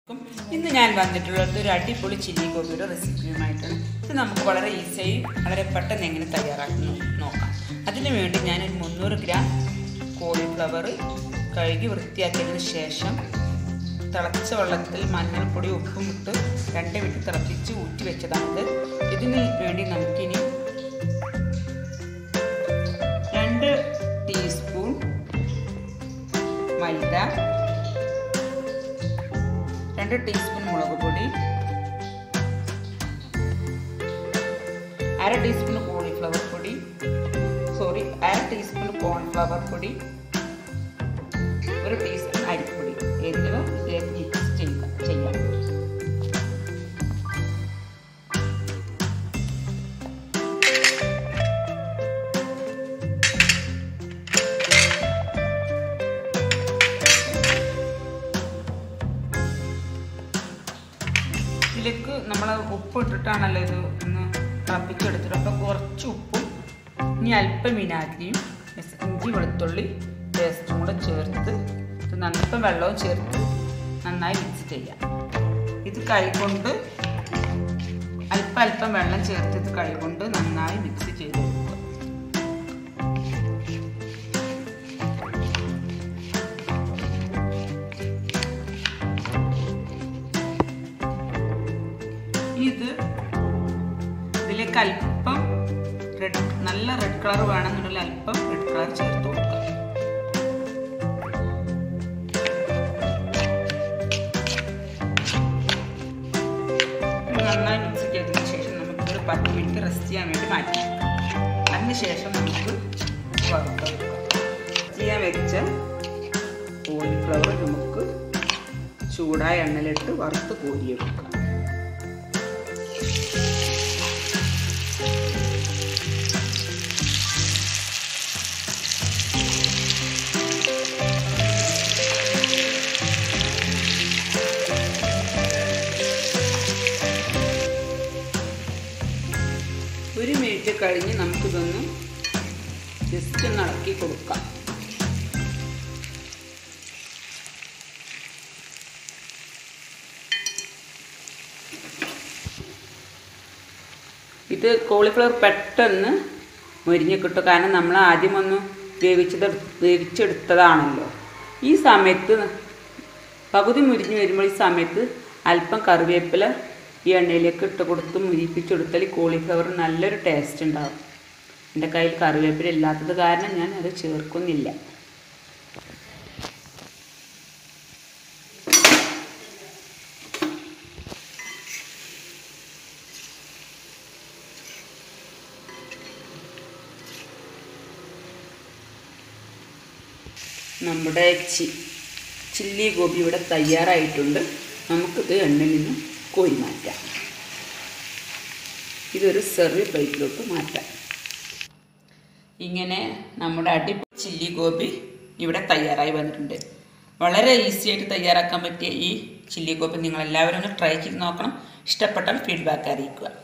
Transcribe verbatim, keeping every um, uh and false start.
ഇന്ന് ഞാൻ വന്നിട്ടുള്ളത് ഒരു അടിപൊളി ചില്ലി ഗോപിയുടെ റെസിപ്പിയുമായിട്ടാണ്. ഇത് നമുക്ക് വളരെ ഈസിയായി വളരെ പെട്ടെന്ന് എങ്ങനെ തയ്യാറാക്കുന്നു നോക്കാം. അതിനു വേണ്ടി ഞാനൊരു മുന്നൂറ് ഗ്രാം കോളിഫ്ലവർ കഴുകി വൃത്തിയാക്കിയതിന് ശേഷം തിളച്ച വെള്ളത്തിൽ മഞ്ഞൾപ്പൊടി ഉപ്പും ഇട്ട് രണ്ട് മിനിറ്റ് തിളപ്പിച്ച് ഊറ്റി വെച്ചതാണിത്. ഇതിന് വേണ്ടി നമുക്കിനി രണ്ട് ടീസ്പൂൺ മൈദ, രണ്ട് ടീസ്പൂൺ മുളക് പൊടി, അര ടീസ്പൂൺ കോളിഫ്ലവർ പൊടി സോറി അര ടീസ്പൂൺ കോൺഫ്ലവർ പൊടി, ഒരു ടീസ്പൂൺ അരിപ്പൊടി എന്നിവ ഇതിലേക്ക് മിക്സ് ചെയ്യുക ചെയ്യാം. ഇതിലേക്ക് നമ്മൾ ഉപ്പ് ഇട്ടിട്ടാണല്ലോ ഇത് ഒന്ന് തിളപ്പിച്ചെടുത്തിട്ട്. അപ്പോൾ കുറച്ച് ഉപ്പും ഇനി അല്പം വിനാഗിരിയും ഇഞ്ചി വെളുത്തുള്ളി പേസ്റ്റും കൂടെ ചേർത്ത് ഇത് നന്നപ്പം വെള്ളവും ചേർത്ത് നന്നായി മിക്സ് ചെയ്യാം. ഇത് കൈകൊണ്ട് അല്പം അല്പം വെള്ളം ചേർത്ത് ഇത് കൈകൊണ്ട് നന്നായി മിക്സ് ചെയ്ത് കൊടുക്കുക. ഇത് ഇതിലേക്ക് അല്പം റെഡ് നല്ല റെഡ് കളർ വേണമെന്നുണ്ടെങ്കിൽ അല്പം റെഡ് കളർ ചേർത്ത് കൊടുക്കുക. നന്നായി മിക്സ് ചെയ്തതിന് ശേഷം നമുക്കൊരു പത്ത് മിനിറ്റ് റെസ്റ്റ് ചെയ്യാൻ വേണ്ടി മാറ്റി വെക്കാം. അതിനുശേഷം നമുക്ക് വറുത്തെടുക്കാം. ചെയ്യാൻ വെച്ച കോളിഫ്ലവർ നമുക്ക് ചൂടായ എണ്ണയിലിട്ട് വറുത്ത് കോരിയെടുക്കാം. ഒരു മിനിറ്റ് കഴിഞ്ഞ് നമുക്കിതൊന്ന് ജസ്റ്റ് ഒന്ന് ഇളക്കി കൊടുക്കാം. ഇത് കോളിഫ്ലവർ പെട്ടെന്ന് മൊരിഞ്ഞ് കിട്ടും, കാരണം നമ്മൾ ആദ്യം ഒന്ന് വേവിച്ചത് വേവിച്ചെടുത്തതാണല്ലോ. ഈ സമയത്ത് പകുതി മുരിഞ്ഞ് വരുമ്പോൾ ഈ സമയത്ത് അല്പം കറിവേപ്പില ഈ എണ്ണയിലേക്ക് ഇട്ട് കൊടുത്ത് മുരിപ്പിച്ചെടുത്താൽ ഈ കോളിഫ്ലവർ നല്ലൊരു ടേസ്റ്റ് ഉണ്ടാകും. എൻ്റെ കയ്യിൽ കറിവേപ്പില ഇല്ലാത്തത് കാരണം ഞാൻ അത് ചേർക്കുന്നില്ല. നമ്മുടെ ചി ചില്ലി ഗോപി ഇവിടെ തയ്യാറായിട്ടുണ്ട്. നമുക്കിത് എണ്ണയിൽ നിന്ന് കോരി മാറ്റാം. ഇതൊരു സെർവ് പ്ലേറ്റിലോട്ട് മാറ്റാം. ഇങ്ങനെ നമ്മുടെ അടിപൊളി ചില്ലി ഗോപി ഇവിടെ തയ്യാറായി വന്നിട്ടുണ്ട്. വളരെ ഈസി ആയിട്ട് തയ്യാറാക്കാൻ പറ്റിയ ഈ ചില്ലി ഗോപി നിങ്ങളെല്ലാവരും ഒന്ന് ട്രൈ ചെയ്ത് നോക്കണം. ഇഷ്ടപ്പെട്ടാൽ ഫീഡ്ബാക്ക് അറിയിക്കുക.